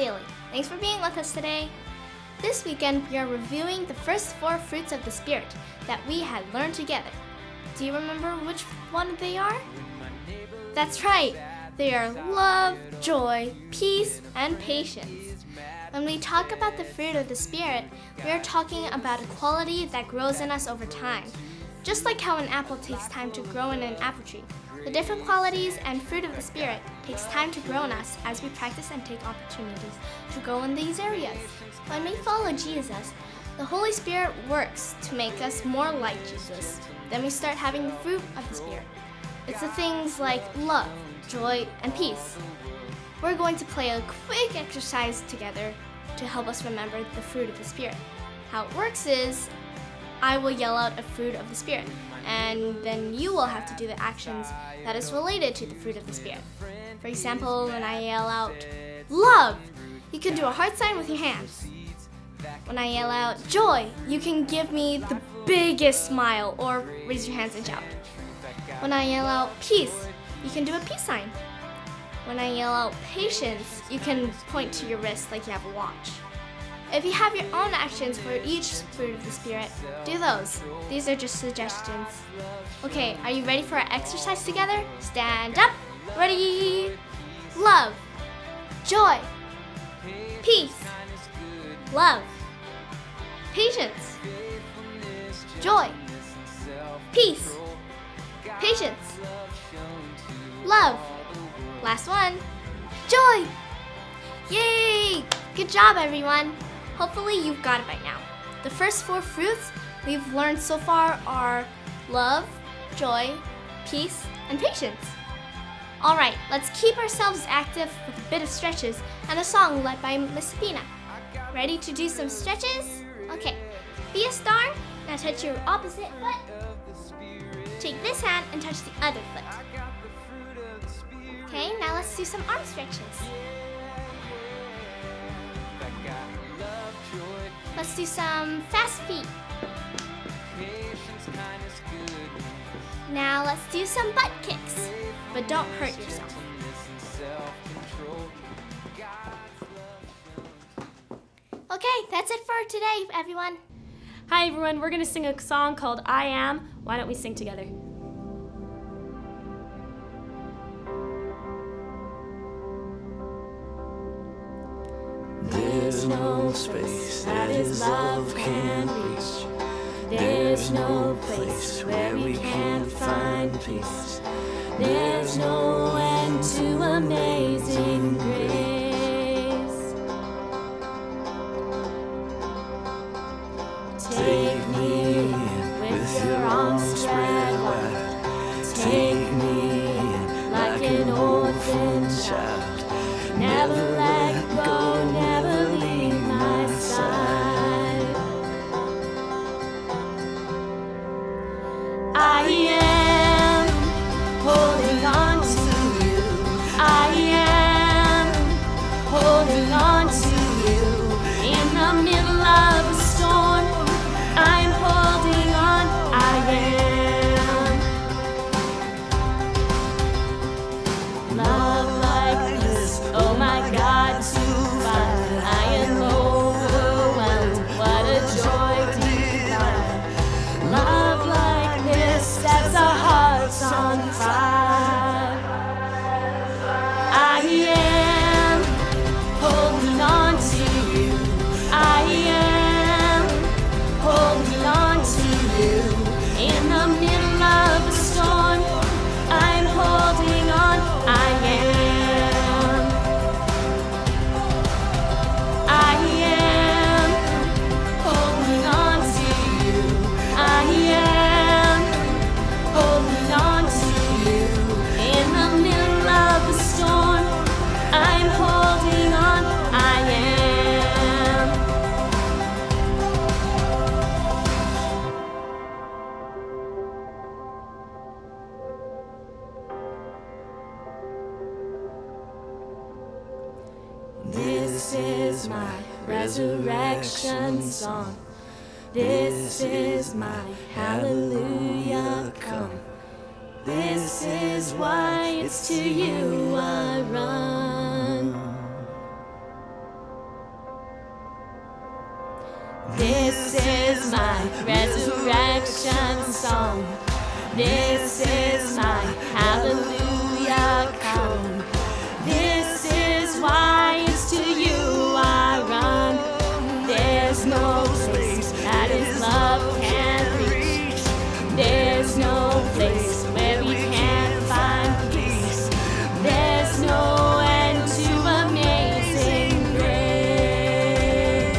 Daily. Thanks for being with us today. This weekend, we are reviewing the first 4 fruits of the Spirit that we had learned together. Do you remember which one they are? That's right. They are love, joy, peace, and patience. When we talk about the fruit of the Spirit, we are talking about a quality that grows in us over time. Just like how an apple takes time to grow in an apple tree, the different qualities and fruit of the Spirit takes time to grow in us as we practice and take opportunities to grow in these areas. When we follow Jesus, the Holy Spirit works to make us more like Jesus. Then we start having the fruit of the Spirit. It's the things like love, joy, and peace. We're going to play a quick exercise together to help us remember the fruit of the Spirit. How it works is, I will yell out a fruit of the Spirit, and then you will have to do the actions that is related to the fruit of the Spirit. For example, when I yell out, love, you can do a heart sign with your hands. When I yell out, joy, you can give me the biggest smile or raise your hands and shout. When I yell out, peace, you can do a peace sign. When I yell out, patience, you can point to your wrist like you have a watch. If you have your own actions for each fruit of the Spirit, do those. These are just suggestions. Okay, are you ready for our exercise together? Stand up. Ready? Love, joy, peace, love, patience, joy, peace, patience, love. Last one, joy. Yay! Good job, everyone. Hopefully you've got it by now. The first 4 fruits we've learned so far are love, joy, peace, and patience. All right, let's keep ourselves active with a bit of stretches and a song led by Miss Sabina. Ready to do some stretches? Okay, be a star. Now touch your opposite foot. Take this hand and touch the other foot. Okay, now let's do some arm stretches. Let's do some fast feet. Now let's do some butt kicks, but don't hurt yourself. Okay, that's it for today, everyone. Hi everyone, we're going to sing a song called I Am. Why don't we sing together? There's no space that His love can't reach. There's no place where we can't find peace. There's no end to amazing grace. Take me in with your arms spread wide. Take me in like an orphan child. Never let go, never leave my side. I am holding on to you. I am holding on to you. In the middle of a storm, I'm holding on. I am. Love like this, oh my God, to find. I am overwhelmed, what a joy divine. Love like this sets our hearts on fire. I am holding on to you. I am holding on to you. In the middle of a storm, I'm holding on. I am. I am holding on to you. I am holding on to you. In the middle of the storm, I'm holding on. I am. This is my resurrection song. This is my hallelujah come. This is why it's to you I run. This is my hallelujah come. This is why it's to you I run. There's no place that His love can't reach. There's no place where we can't find peace. There's no end to amazing grace.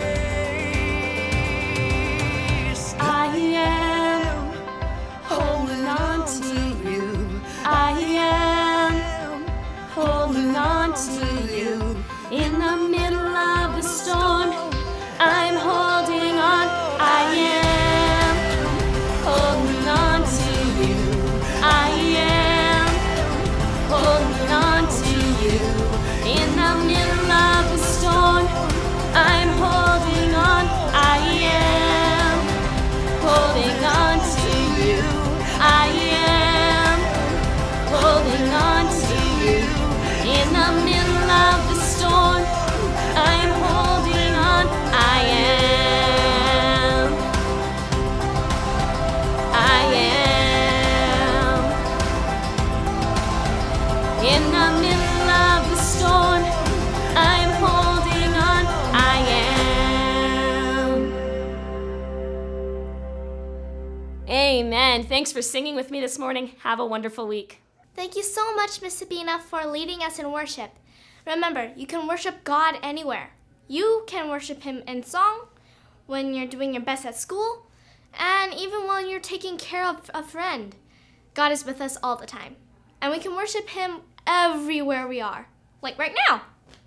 I am holding on to you. I am holding on to you. In the middle of the storm, I'm holding on. I am holding on to you. I am holding on to you. In the middle of the storm, I'm holding on. I am holding on to you. I am holding on to you. In the middle of the storm, I'm holding on. I am. In the middle of the storm, I'm holding on. I am. Amen. Thanks for singing with me this morning. Have a wonderful week. Thank you so much, Miss Sabina, for leading us in worship. Remember, you can worship God anywhere. You can worship Him in song, when you're doing your best at school, and even while you're taking care of a friend. God is with us all the time. And we can worship Him everywhere we are, like right now.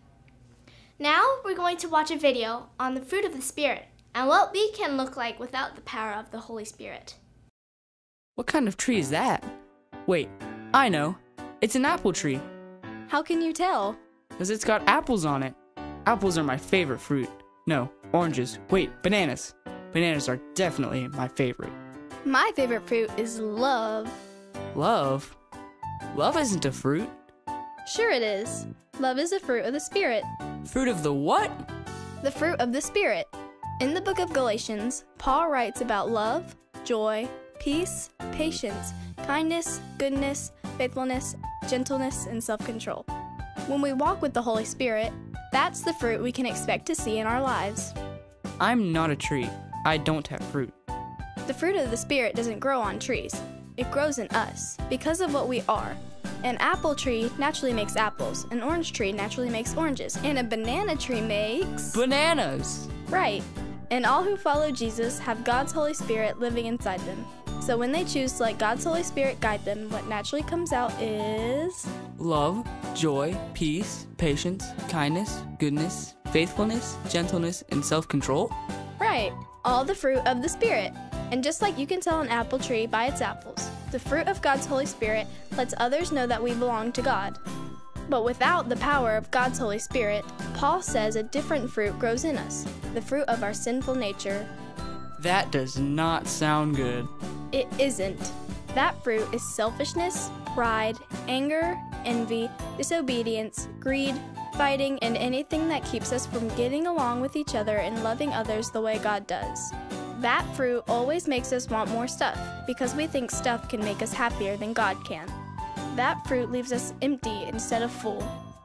Now we're going to watch a video on the fruit of the Spirit and what we can look like without the power of the Holy Spirit. What kind of tree is that? Wait, I know. It's an apple tree. How can you tell? Because it's got apples on it. Apples are my favorite fruit. No, oranges. Wait, bananas. Bananas are definitely my favorite. My favorite fruit is love. Love? Love isn't a fruit. Sure it is. Love is a fruit of the Spirit. Fruit of the what? The fruit of the Spirit. In the book of Galatians, Paul writes about love, joy, peace, patience, kindness, goodness, faithfulness, gentleness, and self-control. When we walk with the Holy Spirit, that's the fruit we can expect to see in our lives. I'm not a tree. I don't have fruit. The fruit of the Spirit doesn't grow on trees. It grows in us, because of what we are. An apple tree naturally makes apples, an orange tree naturally makes oranges, and a banana tree makes... Bananas! Right. And all who follow Jesus have God's Holy Spirit living inside them. So when they choose to let God's Holy Spirit guide them, what naturally comes out is... Love, joy, peace, patience, kindness, goodness, faithfulness, gentleness, and self-control? Right. All the fruit of the Spirit. And just like you can tell an apple tree by its apples, the fruit of God's Holy Spirit lets others know that we belong to God. But without the power of God's Holy Spirit, Paul says a different fruit grows in us, the fruit of our sinful nature. That does not sound good. It isn't. That fruit is selfishness, pride, anger, envy, disobedience, greed, fighting, and anything that keeps us from getting along with each other and loving others the way God does. That fruit always makes us want more stuff, because we think stuff can make us happier than God can. That fruit leaves us empty instead of full.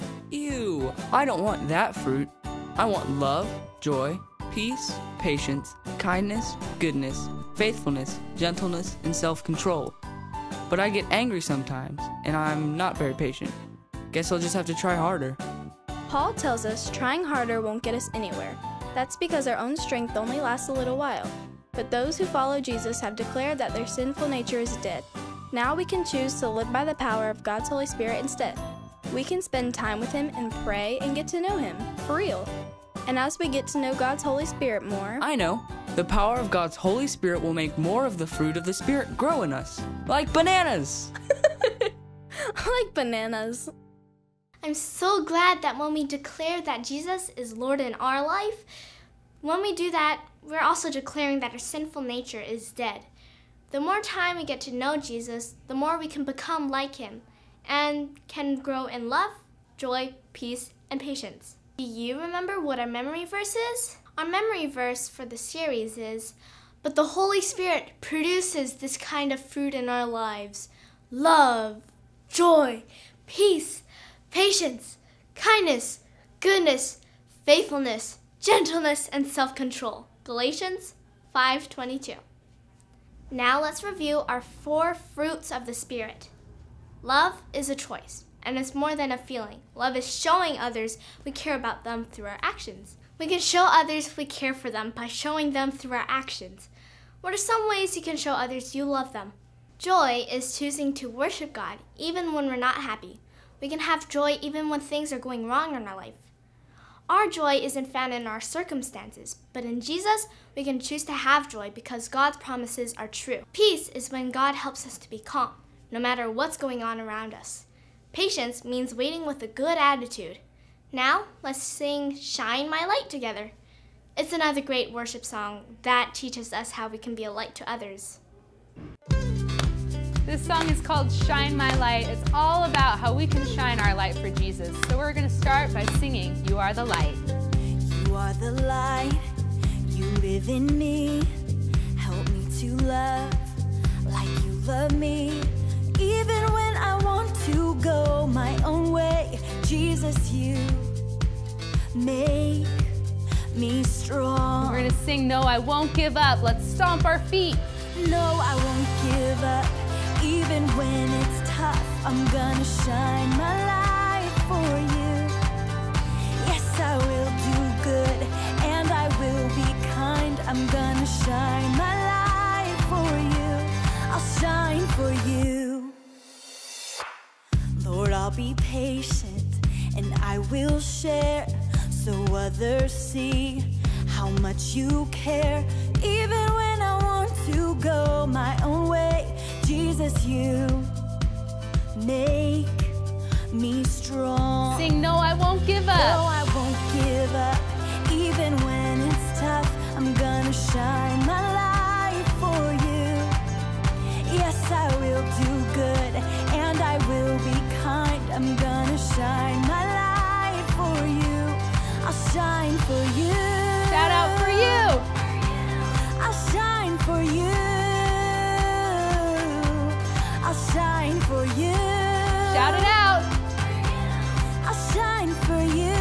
Ew, I don't want that fruit. I want love, joy, peace, patience, kindness, goodness, faithfulness, gentleness, and self-control. But I get angry sometimes, and I'm not very patient. Guess I'll just have to try harder. Paul tells us trying harder won't get us anywhere. That's because our own strength only lasts a little while. But those who follow Jesus have declared that their sinful nature is dead. Now we can choose to live by the power of God's Holy Spirit instead. We can spend time with Him and pray and get to know Him, for real. And as we get to know God's Holy Spirit more... I know. The power of God's Holy Spirit will make more of the fruit of the Spirit grow in us. Like bananas! like bananas. I'm so glad that when we declare that Jesus is Lord in our life, when we do that, we're also declaring that our sinful nature is dead. The more time we get to know Jesus, the more we can become like Him and can grow in love, joy, peace, and patience. Do you remember what our memory verse is? Our memory verse for the series is But the Holy Spirit produces this kind of fruit in our lives: love, joy, peace, patience, kindness, goodness, faithfulness, gentleness, and self-control. Galatians 5:22. Now let's review our 4 fruits of the Spirit. Love is a choice, and it's more than a feeling. Love is showing others we care about them through our actions. We can show others we care for them by showing them through our actions. What are some ways you can show others you love them? Joy is choosing to worship God even when we're not happy. We can have joy even when things are going wrong in our life. Our joy isn't found in our circumstances, but in Jesus, we can choose to have joy because God's promises are true. Peace is when God helps us to be calm, no matter what's going on around us. Patience means waiting with a good attitude. Now, let's sing Shine My Light together. It's another great worship song that teaches us how we can be a light to others. This song is called Shine My Light. It's all about how we can shine our light for Jesus. So we're going to start by singing You Are the Light. You are the light, you live in me. Help me to love like you love me. Even when I want to go my own way, Jesus, you make me strong. We're going to sing No, I Won't Give Up. Let's stomp our feet. No, I won't give up. Even when it's tough, I'm gonna shine my light for you. Yes, I will do good, and I will be kind. I'm gonna shine my light for you. I'll shine for you. Lord, I'll be patient, and I will share, so others see how much you care. Even when I want to go my own way, Jesus, you make me strong. Sing No, I Won't Give Up. No, I won't give up. Even when it's tough, I'm gonna shine my light for you. Yes, I will do good, and I will be kind. I'm gonna shine my light for you. I'll shine for you. Shout out for you. I'll shine for you. I'll shine for you. Shout it out. I'll shine for you.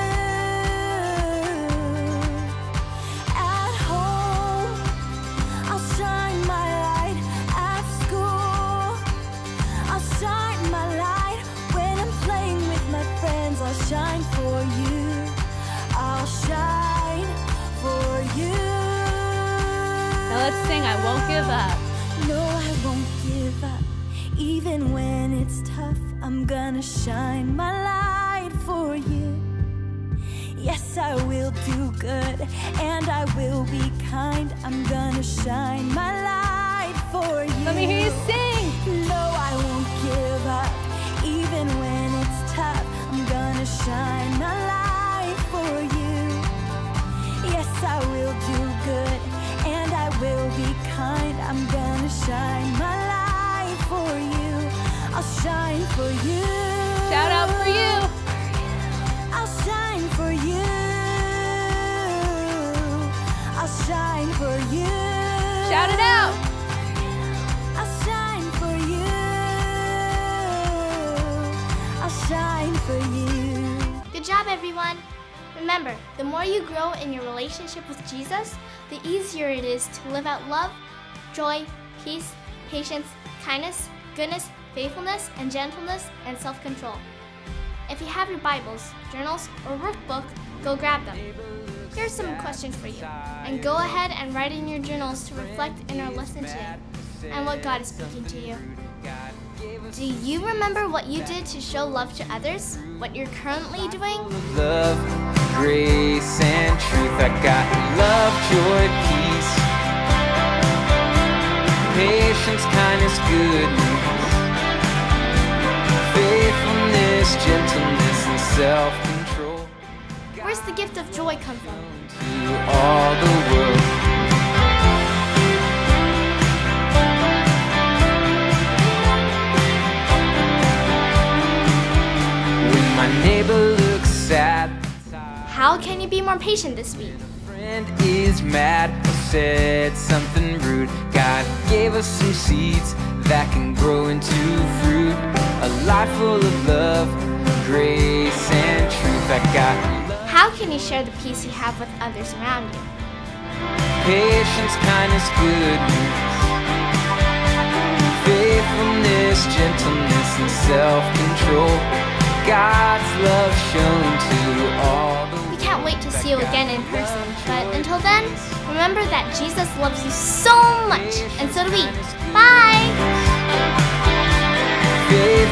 At home, I'll shine my light. At school, I'll shine my light. When I'm playing with my friends, I'll shine for you. I'll shine for you. Now let's sing I Won't Give Up. No, I won't give up. Even when it's tough, I'm gonna shine my light for you. Yes, I will do good, and I will be kind. I'm gonna shine my light for you. Let me hear you sing. No, I won't give up. Even when it's tough, I'm gonna shine my light for you. Yes, I will do good, and I will be kind. I'm gonna shine my light for you. I'll shine for you. Shout out for you. I'll shine for you. I'll shine for you. Shout it out. I'll shine for you. I'll shine for you. Good job, everyone! Remember, the more you grow in your relationship with Jesus, the easier it is to live out love, joy, peace, patience, kindness, goodness, faithfulness, and gentleness, and self-control. If you have your Bibles, journals, or workbook, go grab them. Here's some questions for you, and go ahead and write in your journals to reflect in our lesson today and what God is speaking to you. Do you remember what you did to show love to others? What you're currently doing? Love, grace, and truth. I got love, joy, peace, patience, kindness, goodness, faithfulness, gentleness, and self-control. Where's the gift of joy come from? To all the world. When my neighbor looks sad, How can you be more patient this week? friend is mad, said something rude. God gave us some seeds that can grow into fruit. A life full of love, grace, and truth. I got How can you share the peace you have with others around you? patience, kindness, goodness, faithfulness, gentleness, and self-control. God's love shown to all the We can't wait to see you again in person, but until then, remember that Jesus loves you so much, and so do we. Bye!